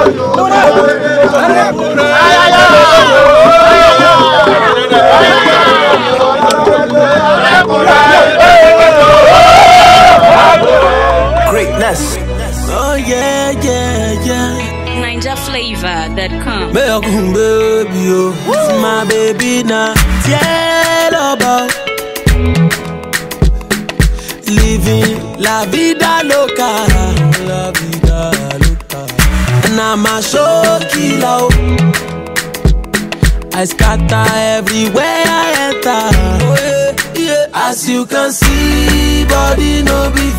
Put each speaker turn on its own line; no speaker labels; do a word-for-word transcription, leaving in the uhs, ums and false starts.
Greatness.
Oh yeah, yeah, yeah.
Ninja flavor that come.
Baby, oh, it's my baby now. Yellow bow. Living la vida loca, la vida loca. And I'm a show killer. I scatter everywhere I enter. Oh, yeah, yeah. As you can see, body no be